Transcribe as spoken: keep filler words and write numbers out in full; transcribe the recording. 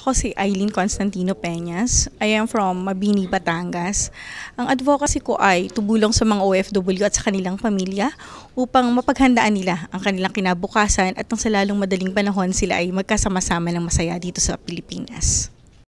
Ako si Eileen Constantino Peñas. I am from Mabini, Batangas. Ang advocacy ko ay tumulong sa mga O F W at sa kanilang pamilya upang mapaghandaan nila ang kanilang kinabukasan at nang sa lalong madaling panahon sila ay magkasama-sama ng masaya dito sa Pilipinas.